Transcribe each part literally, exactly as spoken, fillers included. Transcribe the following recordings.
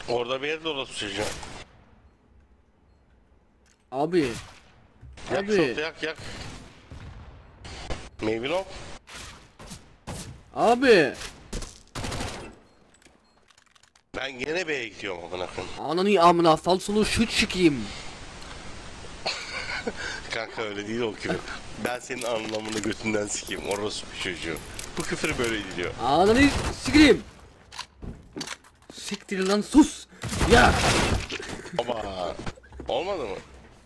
Orada bir yerde orası çocuğum. Abi. Yak Abi. şortu yak yak. Maybe no. Abi. Ben gene B'ye gidiyorum amına koyayım. Ananı amına falsolu şut çıkayım. Kanka öyle değil o küfür. Ben senin anlamını götünden sikeyim orospu çocuğu. Bu küfür böyle gidiyor. Ananı sikeyim. Siktir lan sus. Ya. Ama olmadı mı?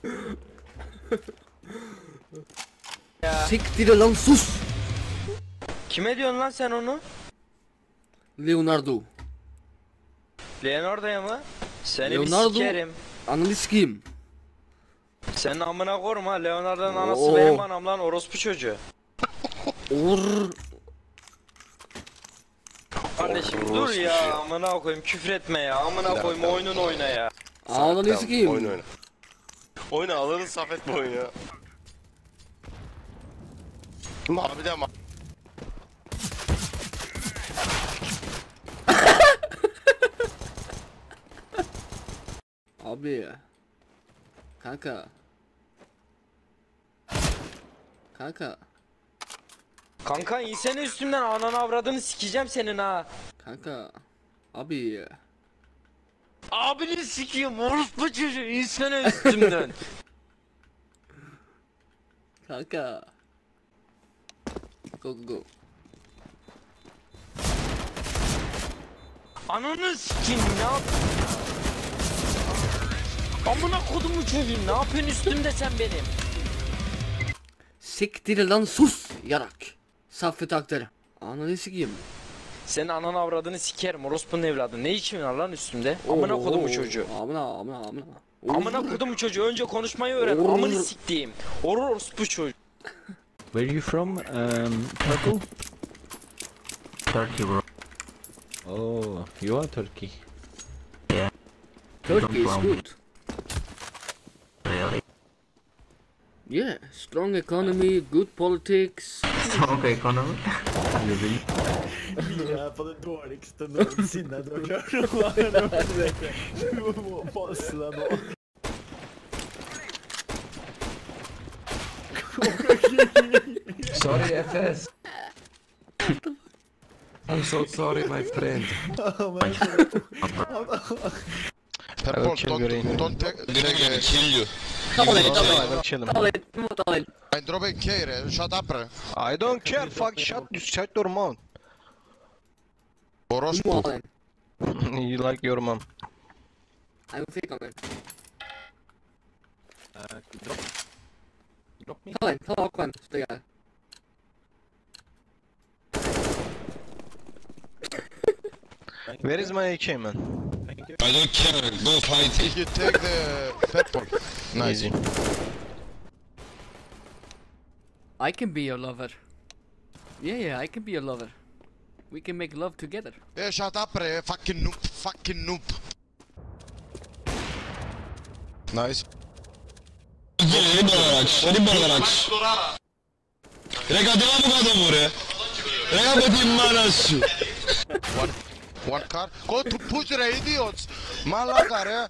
Ya. Siktir lan sus. Kime diyorsun lan sen onu? Leonardo. Leonardo'ya mı? Seni Leonardo- bir sikerim. Ananı sikeyim. Senin amına korma. Leonardo'nun anası Oo. benim anam lan, orospu çocuğu. Or. Kardeşim Orospu dur çocuğu. ya, amına koyayım, küfür etme ya. Amına koyayım, oyunun oyna ya. Ananı Tamam, sikeyim. oyna oyna. Oyna alırız safet bu oyunu ya. Abi de ama. Abi. Kanka. Kanka. Kanka insene üstümden, ananı avradını sikeceğim senin ha. Kanka. Abi. Abini sikeyim, orospu çocuğu, insene üstümden. Kanka. Go go go. Ananı sikeyim, ne yap? Amına kodumu çocuğum, ne yapıyorsun üstümde sen benim? Siktir lan sus yarak. Saffet Aktar. Ananı sikeyim. Senin ananı avradını sikerim, orospunun evladı. Ne için var lan üstümde? Amına kodumu çocuğu. Amına amına amına. Amına kodumu çocuğu, önce konuşmayı öğren. Oo. Amını siktiğim. Orur orospu çocuğu. Where are you from? Um, Turkey? Turkey, bro. Oh, you are Turkey. Turkey is From- good. Really? Yeah, strong economy, good politics. Strong economy. You really? Vi är på det dårligste noensinne du har hørt. Du må passe deg nå. Sorry, F S. I'm so sorry, my friend. Purple, don't, don't take, take uh, kill you. Double it, Okay, double I will it, kill him. double it, double it. I'm dropping care, shut up. I don't care, fuck, shut, shut your mouth. Orospu. Double it. You like your mom. I will fake on it. Drop me. Double it, double one, stay out. Where is my A K, man? I don't care, go fight. You take the purple. Nice. Easy. I can be your lover. Yeah, yeah, I can be your lover. We can make love together. Yeah, shut up, bre. Fucking noob, fucking noob. Nice. Liberax, liberax. Raga, andiamo vado pure. Raga, vedi in mano su. One, one car. Go to push the idiots. Malaga, re.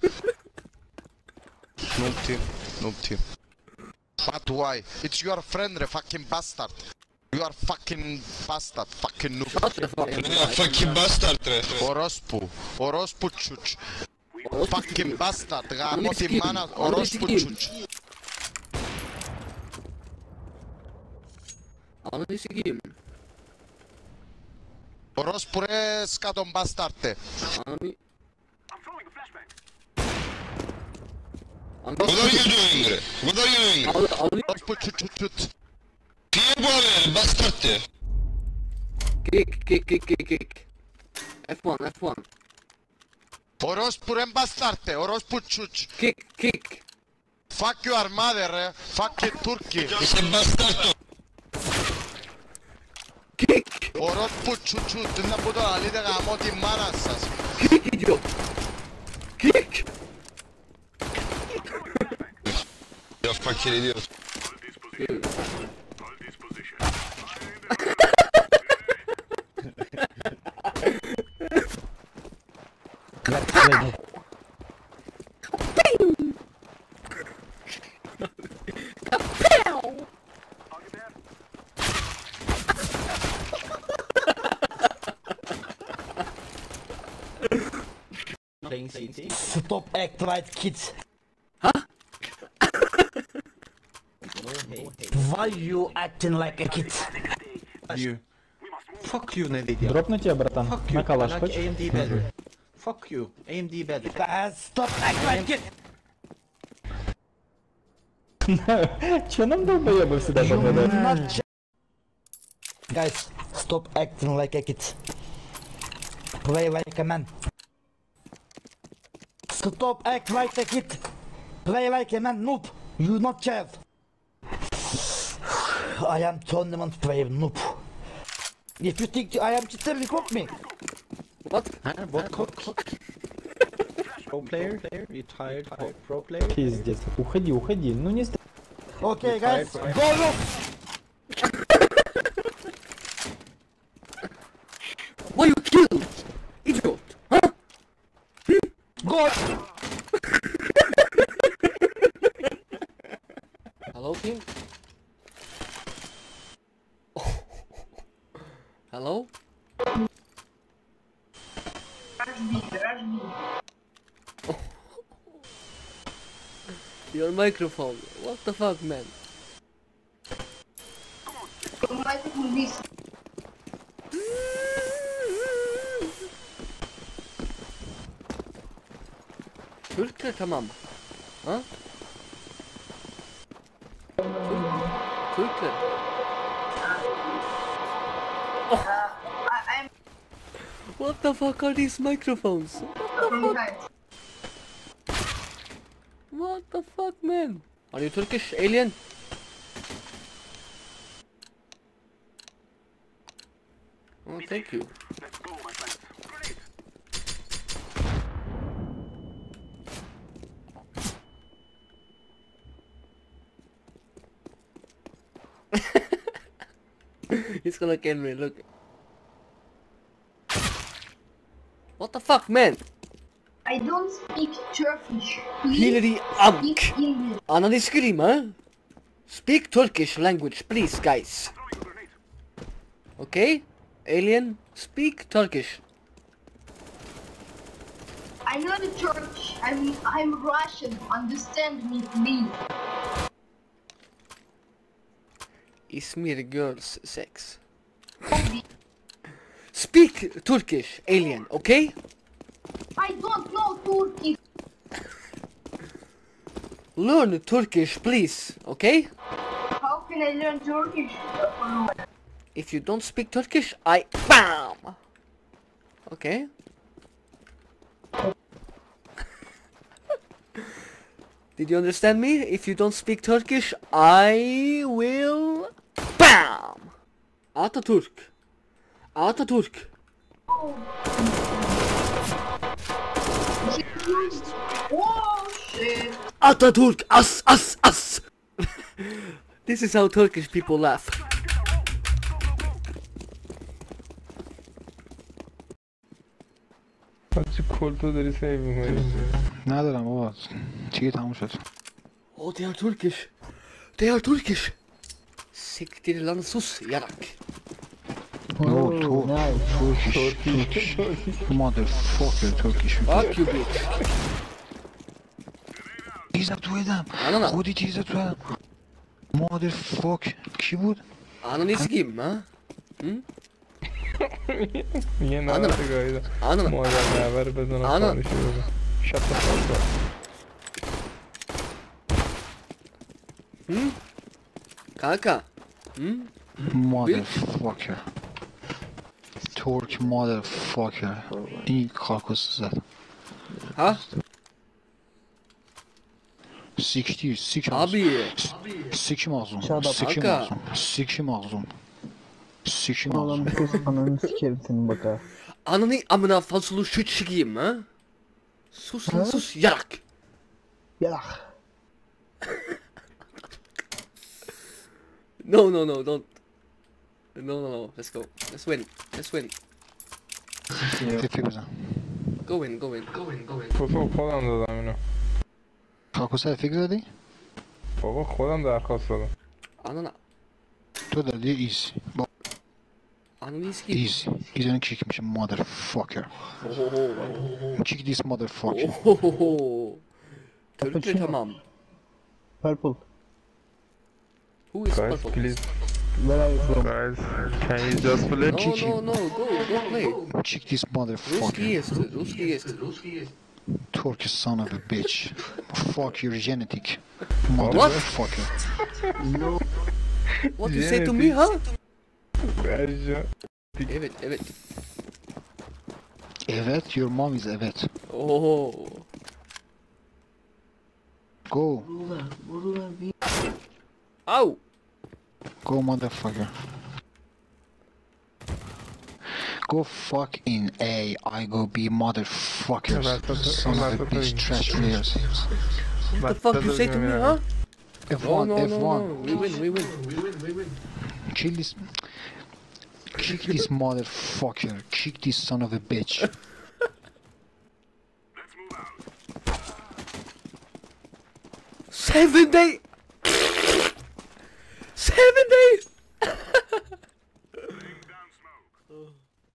Noob team, noob team. But why? It's your friend, re, fucking bastard. You are fucking bastard, fucking noob. Shut the fuck up. Raga, fucking bastard, tre. Orospu, orospu çuç. Fucking bastard, Ananı gamot sikeyim, imana, ananı orospu sikeyim. çuç. Ananı sikeyim. Orospu re skadon bastarde. Ananı... What are you doing, bre? What are you doing? Al, al, Orospu çuç çuç çuç. Che vuole, bastard? kick, kick, kick, kick, kick. F one, F one. Orospu re bastarde, orospu çuç. Kick, kick. Fuck your mother, re. Fucking Turkey. Sei bastardo. Kick, Orospu çuçu, dinle bu da Ali de gamot imana asas. kick idiot. Kick. Ya fucking idiot. Let's play. playing C T. Stop act like kids. Why you acting like a kid? You. Fuck you ne dedi ya? Дропну тебя, братан. Fuck you. На калаш Like хочешь? A M D better. Fuck you. A M D better. Guys, stop act like kid. Чё нам долбоёбы всегда попадают? Not ch- Guys, stop acting like a kid. Play like a man. Stop act like a kid. Play like a man, noob. You not child. I am tournament player, noob. If you think I am cheater, record me. What? Huh? What cock? Pro player? Retired pro, pro player? Пиздец. Уходи, уходи. Ну не... Okay, guys, go look. Why you killed? Idiot! Huh? Go. Hello, team? Hello? Your microphone. What the fuck, man? Türkçe tamam. Ha? Türkçe. Oh. What the fuck are these microphones? What the fuck? What the fuck, man? Are you Turkish, alien? Oh, thank you. He's gonna kill me, look. What the fuck, man? I don't speak Turkish. Please Hillary Amk. speak English. Ananı sikeyim ha? Speak Turkish language, please, guys. Okay? Alien, speak Turkish. I'm not a Turkish. I'm I'm Russian. Understand me, please. Izmir girls sex. Speak Turkish, alien, okay? I don't know Turkish. Learn Turkish, please, okay? How can I learn Turkish? If you don't speak Turkish, I BAM! Okay? Did you understand me? If you don't speak Turkish, I will BAM! Atatürk. Atatürk. Oh shit. Atatürk, as, as, as. This is how Turkish people laugh. چه کلتو داری سیو میکنی؟ ندارم بابا چیه تموم شد. Oh, they are Turkish. They are Turkish. Siktir lan sus yarak. No, to Turkish, Turkish, motherfucker, Turkish. Fuck you, bitch. تیزم تو ایدم خودی تیزم تو ایدم motherfucker. کی بود؟ Ananı sikeyim ha? Hı? میگه نه گاییدم مادر نبر بزنم خانشی بزن شب تا Hı? Kanka. Hı? motherfucker. Turk motherfucker. این کاکوس زد. Ha? Siktir, sik Abi. Sik mazlum. Shut up, Sik kanka. mazlum. Sik mazlum. Sik mazlum. Oğlum bir kız ananı sikerim senin bak ha. Ananı amına falsolu şu çıkayım ha? Sus lan sus yarak. Yarak. No no no don't. No no no let's go. Let's win. Let's win. Tipi بزن. Go in go in go in go in. تو خودم دادم اینو. کاکوسه فکر زدی؟ بابا خودم درخواست دادم. Anana. تو دادی ایسی. با Ananı sikeyim. Easy. Easy'ni kickmişim motherfucker. Ohoho. Kick this motherfucker. Ohoho. Türkçe tamam. Purple. Who is Guys, purple? please. Where are you from? Guys, can you just play? No, no, no, go, go play. Kick this Ruski motherfucker. jest, Ruski jest. Turkish son of a bitch. Fuck your genetic. What? Motherfucker. No. What you say to me, huh? Vereceğim. Evet, evet. Evet, your mom is evet. Oh. Go. Au. Go motherfucker. Go fuck in A, I go B motherfuckers. Son of a bitch, trash players. What the fuck you say to me, huh? F No, one, no, F no, one. no. We win, we win. We win, we win. Kill this. Kick this motherfucker. Kick this son of a bitch. Seven day.